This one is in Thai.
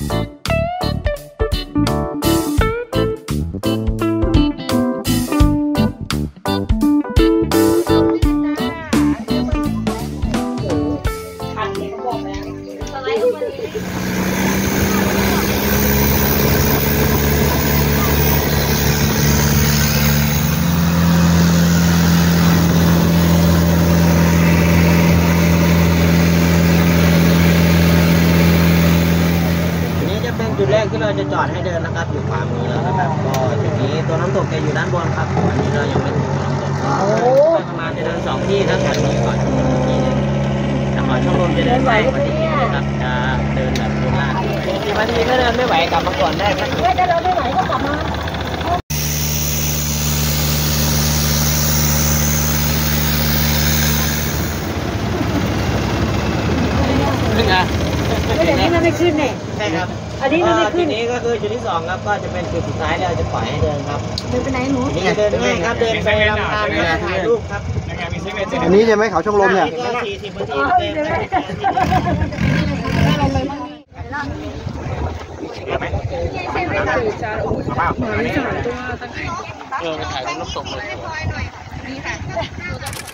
จุดแรกที่เราจะจอดให้เดินนะครับอยู่ขวามือแล้วนะครับก็จุดนี้ตัวน้ำตกจะอยู่ด้านบนครับอันนี้เรายังไม่ถึงน้ำตกประมาณจะเดิน2 ที่นะก่อนนี้ก่อนที่นึงแต่ก่อนช่องลมจะเดินไปกว่าที่นี่นะครับจะเดินแบบโบราณ10 นาทีถ้าเดินไม่ไหวกลับมาก่อนได้ครับถ้าเดินไม่ไหวก็กลับมาขึ้นนะแต่นี้มันไม่ขึ้นเนี่ยใช่ครับอันนี้มันไม่ขึ้นนี้ก็คือจุดที่2ครับก็จะเป็นจุดสุดท้ายเราจะปล่อยให้เดินครับเดินไปไหนหนูนี่เดินง่ายครับเดินไปลำธารแล้วก็ถ่ายรูปครับอันนี้ใช่ไหมเขาช่องลมเนี่ยก็40 นาทีเต็มไปถ่ายรูปน้ำตกเลย